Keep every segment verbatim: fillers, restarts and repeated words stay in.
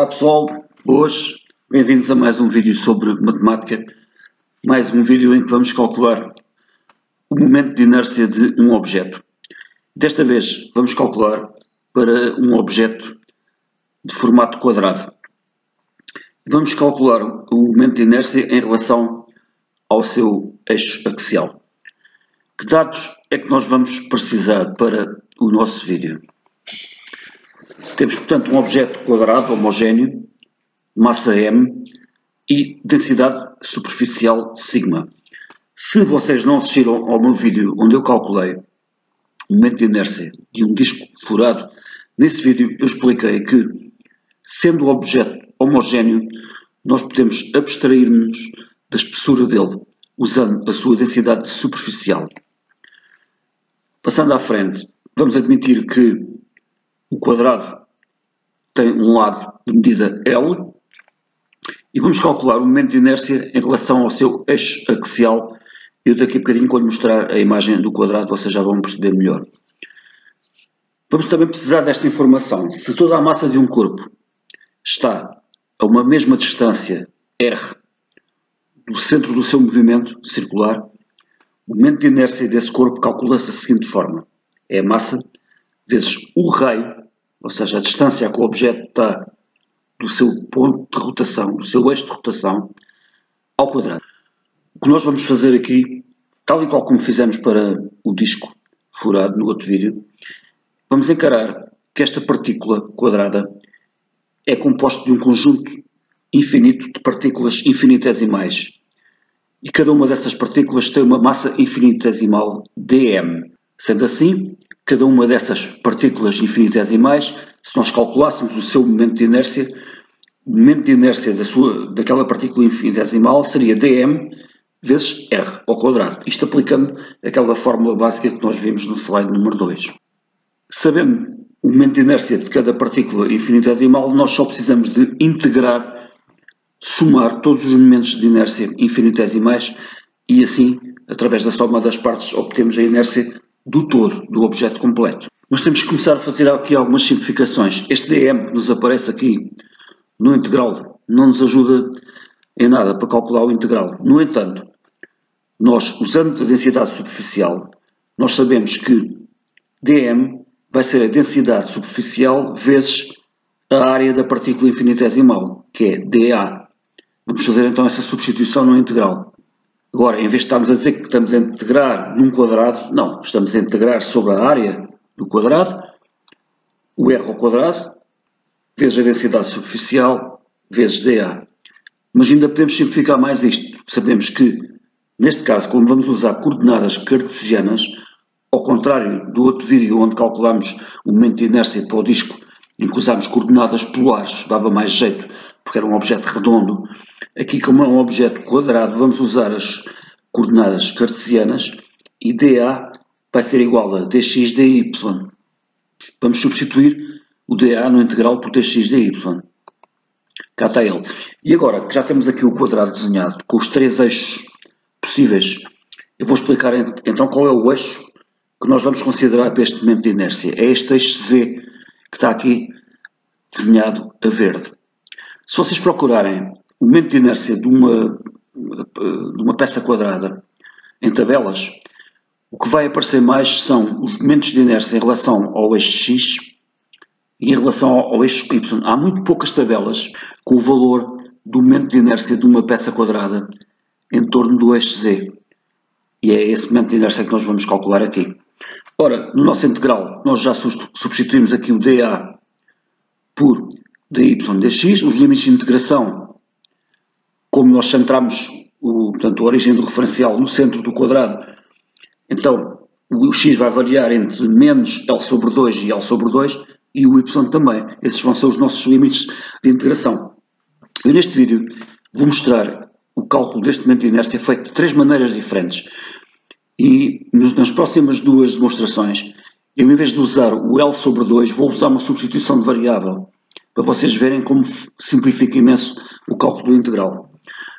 pessoal, boas, bem-vindos a mais um vídeo sobre matemática, mais um vídeo em que vamos calcular o momento de inércia de um objeto. Desta vez vamos calcular para um objeto de formato quadrado. Vamos calcular o momento de inércia em relação ao seu eixo axial. Que dados é que nós vamos precisar para o nosso vídeo? Temos, portanto, um objeto quadrado homogéneo, massa m e densidade superficial sigma. Se vocês não assistiram ao meu vídeo onde eu calculei o momento de inércia de um disco furado, nesse vídeo eu expliquei que, sendo o objeto homogéneo, nós podemos abstrair-nos da espessura dele, usando a sua densidade superficial. Passando à frente, vamos admitir que o quadrado tem um lado de medida L e vamos calcular o momento de inércia em relação ao seu eixo axial. Eu daqui a bocadinho, quando mostrar a imagem do quadrado, vocês já vão perceber melhor. Vamos também precisar desta informação. Se toda a massa de um corpo está a uma mesma distância R do centro do seu movimento circular, o momento de inércia desse corpo calcula-se da seguinte forma. É a massa vezes o raio, ou seja, a distância a que o objeto está do seu ponto de rotação, do seu eixo de rotação, ao quadrado. O que nós vamos fazer aqui, tal e qual como fizemos para o disco furado no outro vídeo, vamos encarar que esta partícula quadrada é composta de um conjunto infinito de partículas infinitesimais. E cada uma dessas partículas tem uma massa infinitesimal dm. Sendo assim, cada uma dessas partículas infinitesimais, se nós calculássemos o seu momento de inércia, o momento de inércia da sua, daquela partícula infinitesimal seria dm vezes r ao quadrado. Isto aplicando aquela fórmula básica que nós vimos no slide número dois. Sabendo o momento de inércia de cada partícula infinitesimal, nós só precisamos de integrar, somar todos os momentos de inércia infinitesimais e assim, através da soma das partes, obtemos a inércia do todo, do objeto completo. Mas temos que começar a fazer aqui algumas simplificações. Este dm que nos aparece aqui no integral não nos ajuda em nada para calcular o integral. No entanto, nós, usando a densidade superficial, nós sabemos que dm vai ser a densidade superficial vezes a área da partícula infinitesimal, que é dA. Vamos fazer então essa substituição no integral. Agora, em vez de estarmos a dizer que estamos a integrar num quadrado, não, estamos a integrar sobre a área do quadrado, o r ao quadrado, vezes a densidade superficial, vezes dA. Mas ainda podemos simplificar mais isto. Sabemos que, neste caso, como vamos usar coordenadas cartesianas, ao contrário do outro vídeo onde calculamos o momento de inércia para o disco, em que usámos coordenadas polares, dava mais jeito, porque era um objeto redondo. Aqui, como é um objeto quadrado, vamos usar as coordenadas cartesianas e dA vai ser igual a dx dy. Vamos substituir o dA no integral por dx dy. Cá está ele. E agora que já temos aqui o quadrado desenhado, com os três eixos possíveis, eu vou explicar então qual é o eixo que nós vamos considerar para este momento de inércia. É este eixo Z que está aqui desenhado a verde. Se vocês procurarem o momento de inércia de uma, de uma peça quadrada em tabelas, o que vai aparecer mais são os momentos de inércia em relação ao eixo X e em relação ao eixo Y. Há muito poucas tabelas com o valor do momento de inércia de uma peça quadrada em torno do eixo Z. E é esse momento de inércia que nós vamos calcular aqui. Ora, no nosso integral, nós já substituímos aqui o dA por dy dx. Os limites de integração, como nós centramos o, portanto, a origem do referencial no centro do quadrado, então o x vai variar entre menos L sobre dois e L sobre dois e o y também. Esses vão ser os nossos limites de integração. Eu neste vídeo vou mostrar o cálculo deste momento de inércia feito de três maneiras diferentes. E nas próximas duas demonstrações, eu em vez de usar o L sobre dois, vou usar uma substituição de variável, para vocês verem como simplifica imenso o cálculo do integral.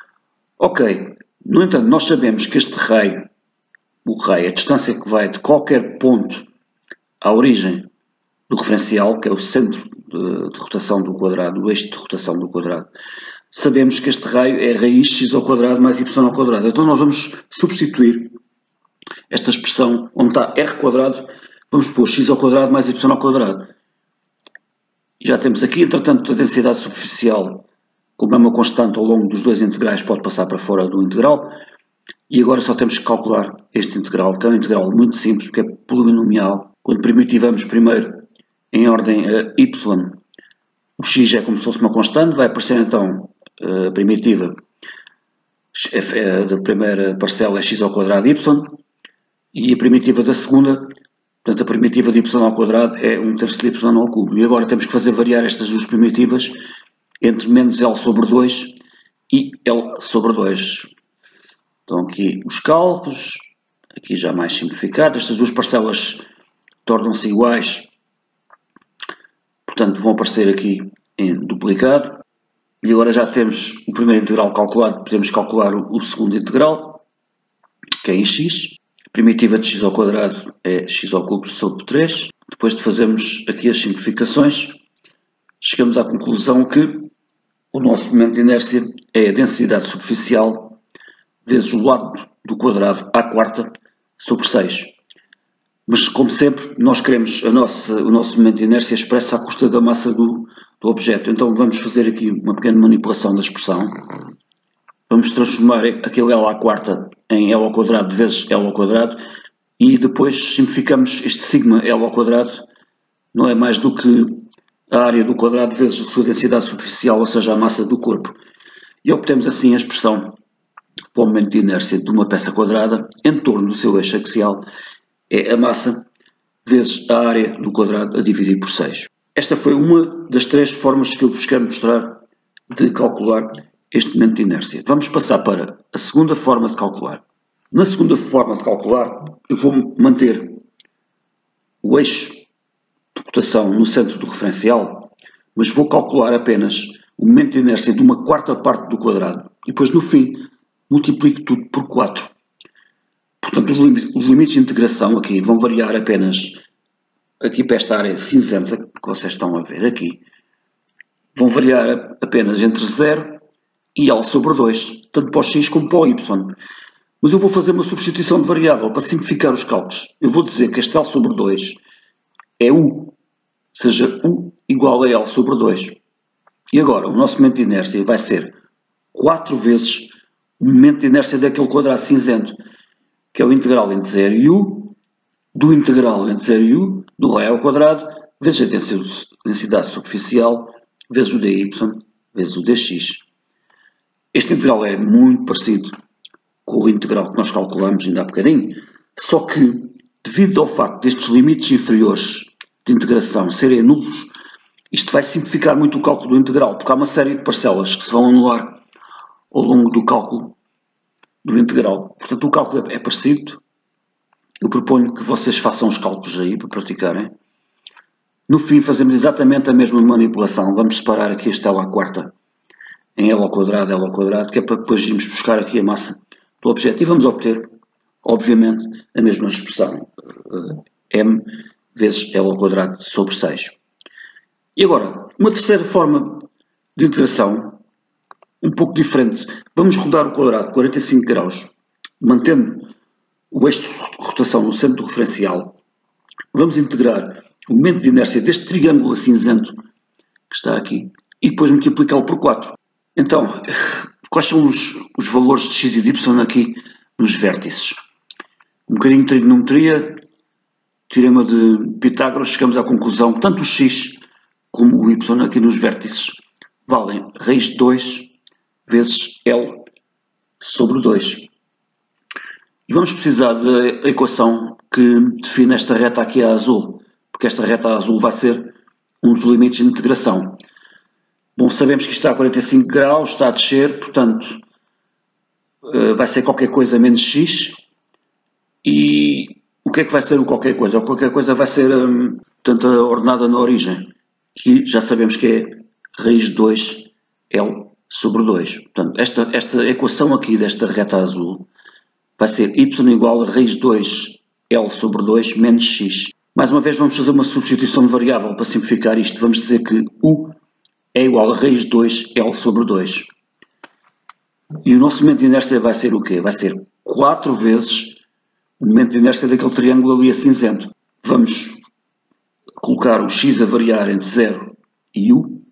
Ok, no entanto, nós sabemos que este raio, o raio, a distância que vai de qualquer ponto à origem do referencial, que é o centro de, de rotação do quadrado, o eixo de rotação do quadrado, sabemos que este raio é raiz x ao quadrado mais y ao quadrado. Então nós vamos substituir esta expressão onde está r quadrado, vamos pôr x ao quadrado mais y ao quadrado. Já temos aqui, entretanto, a densidade superficial, como é uma constante ao longo dos dois integrais, pode passar para fora do integral. E agora só temos que calcular este integral, que é um integral muito simples, porque é polinomial. Quando primitivamos primeiro em ordem a y, o x é como se fosse uma constante, vai aparecer então a primitiva da primeira parcela é x ao quadrado y, e a primitiva da segunda, portanto a primitiva de y ao quadrado é um terço de y ao cubo. E agora temos que fazer variar estas duas primitivas entre menos L sobre dois e L sobre dois. Então aqui os cálculos, aqui já mais simplificado, estas duas parcelas tornam-se iguais, portanto vão aparecer aqui em duplicado. E agora já temos o primeiro integral calculado, podemos calcular o, o segundo integral, que é em x. A primitiva de x ao quadrado é x ao cubo sobre três. Depois de fazermos aqui as simplificações, chegamos à conclusão que o nosso momento de inércia é a densidade superficial vezes o lado do quadrado à quarta sobre seis. Mas, como sempre, nós queremos a nossa, o nosso momento de inércia expresso à custa da massa do, do objeto. Então vamos fazer aqui uma pequena manipulação da expressão. Vamos transformar aquele L à quarta em L ao quadrado vezes L ao quadrado e depois simplificamos este sigma L ao quadrado, não é mais do que a área do quadrado vezes a sua densidade superficial, ou seja, a massa do corpo. E obtemos assim a expressão para o momento de inércia de uma peça quadrada em torno do seu eixo axial é a massa vezes a área do quadrado a dividir por seis. Esta foi uma das três formas que eu vos quero mostrar de calcular este momento de inércia. Vamos passar para a segunda forma de calcular. Na segunda forma de calcular, eu vou manter o eixo de rotação no centro do referencial, mas vou calcular apenas o momento de inércia de uma quarta parte do quadrado. E depois, no fim, multiplico tudo por quatro. Portanto, os limites de integração aqui vão variar apenas aqui para esta área cinzenta, que vocês estão a ver aqui, vão variar apenas entre zero e L sobre dois, tanto para o x como para o y. Mas eu vou fazer uma substituição de variável para simplificar os cálculos. Eu vou dizer que este L sobre dois é U, seja U igual a L sobre dois. E agora, o nosso momento de inércia vai ser quatro vezes o momento de inércia daquele quadrado cinzento, que é o integral entre zero e U, do integral entre zero e U, do raio ao quadrado, vezes a densidade superficial, vezes o dy, vezes o dx. Este integral é muito parecido com o integral que nós calculamos ainda há bocadinho, só que, devido ao facto destes limites inferiores de integração serem nulos, isto vai simplificar muito o cálculo do integral, porque há uma série de parcelas que se vão anular ao longo do cálculo do integral. Portanto, o cálculo é parecido. Eu proponho que vocês façam os cálculos aí para praticarem. No fim, fazemos exatamente a mesma manipulação. Vamos separar aqui este L à quarta em L ao quadrado, L ao quadrado, que é para depois irmos buscar aqui a massa do objeto. E vamos obter, obviamente, a mesma expressão. M vezes L ao quadrado sobre seis. E agora, uma terceira forma de integração, um pouco diferente. Vamos rodar o quadrado quarenta e cinco graus, mantendo o eixo de rotação no centro do referencial. Vamos integrar o momento de inércia deste triângulo cinzento que está aqui e depois multiplicá-lo por quatro. Então, quais são os, os valores de x e de y aqui nos vértices? Um bocadinho de trigonometria, teorema de Pitágoras, chegamos à conclusão que tanto o x como o y aqui nos vértices valem raiz de dois vezes L sobre dois. E vamos precisar da equação que define esta reta aqui a azul, porque esta reta azul vai ser um dos limites de integração. Bom, sabemos que isto está a quarenta e cinco graus, está a descer, portanto, vai ser qualquer coisa menos x. E o que é que vai ser o qualquer coisa? O qualquer coisa vai ser, portanto, a ordenada na origem, que já sabemos que é raiz de dois L sobre dois. Portanto, esta, esta equação aqui desta reta azul vai ser y igual a raiz de dois L sobre dois menos x. Mais uma vez vamos fazer uma substituição de variável para simplificar isto. Vamos dizer que U é igual a raiz de dois L sobre dois. E o nosso momento de inércia vai ser o quê? Vai ser quatro vezes o momento de inércia daquele triângulo ali a cinzento. Vamos colocar o x a variar entre zero e u.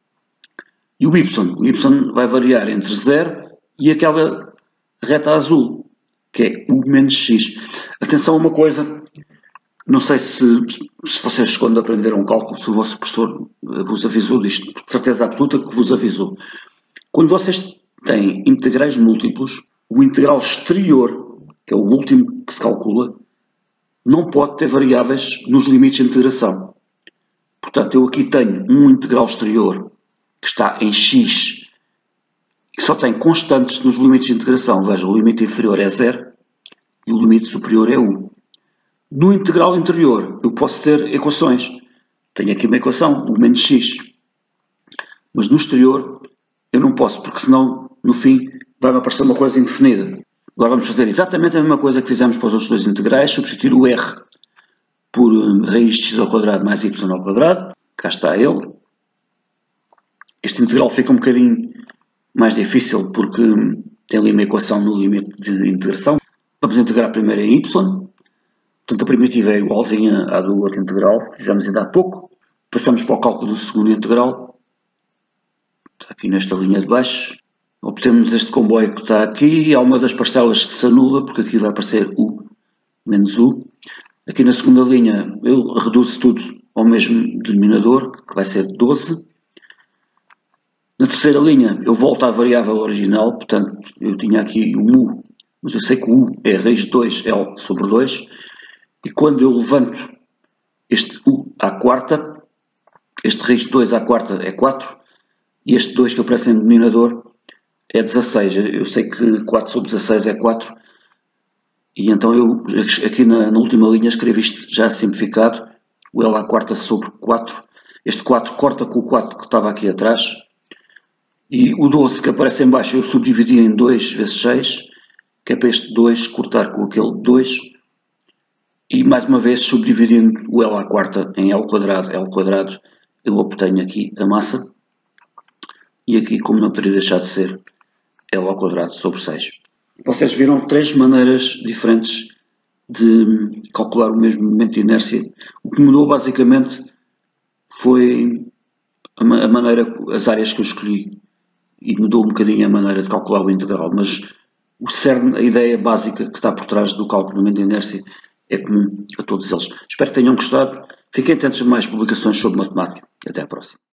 E o y. O y vai variar entre zero e aquela reta azul, que é u menos x. Atenção a uma coisa, não sei se, se vocês quando aprenderam cálculo, se o vosso professor vos avisou disto, de certeza absoluta que vos avisou. Quando vocês têm integrais múltiplos, o integral exterior, que é o último que se calcula, não pode ter variáveis nos limites de integração. Portanto, eu aqui tenho um integral exterior que está em x e só tem constantes nos limites de integração. Veja, o limite inferior é zero e o limite superior é u. No integral interior, eu posso ter equações. Tenho aqui uma equação, u menos x. Mas no exterior, eu não posso, porque senão, no fim, vai-me aparecer uma coisa indefinida. Agora vamos fazer exatamente a mesma coisa que fizemos para os outros dois integrais, substituir o r por raiz de x ao quadrado mais y ao quadrado. Cá está ele. Este integral fica um bocadinho mais difícil porque tem ali uma equação no limite de integração. Vamos integrar primeiro em y. Portanto, a primitiva é igualzinha à do outro integral, que fizemos ainda há pouco. Passamos para o cálculo do segundo integral. Está aqui nesta linha de baixo. Obtemos este comboio que está aqui. Há uma das parcelas que se anula, porque aqui vai aparecer u menos u. Aqui na segunda linha eu reduzo tudo ao mesmo denominador, que vai ser doze. Na terceira linha eu volto à variável original, portanto eu tinha aqui um u, mas eu sei que o u é raiz de dois L sobre dois. E quando eu levanto este u à quarta, este raiz de dois à quarta é quatro, e este dois que aparece em denominador é dezasseis. Eu sei que quatro sobre dezasseis é quatro, e então eu aqui na, na última linha escrevo isto já simplificado, o L à quarta sobre quatro. Este quatro corta com o quatro que estava aqui atrás, e o doze que aparece em baixo eu subdividi em dois vezes seis, que é para este dois cortar com aquele dois. E mais uma vez, subdividindo o L à quarta em L quadrado, L quadrado, eu obtenho aqui a massa. E aqui, como não poderia deixar de ser, L ao quadrado sobre seis. Vocês viram três maneiras diferentes de calcular o mesmo momento de inércia. O que mudou basicamente foi a maneira, as áreas que eu escolhi. E mudou um bocadinho a maneira de calcular o integral. Mas o cerne, a ideia básica que está por trás do cálculo do momento de inércia é comum a todos eles. Espero que tenham gostado. Fiquem atentos a mais publicações sobre matemática. Até à próxima.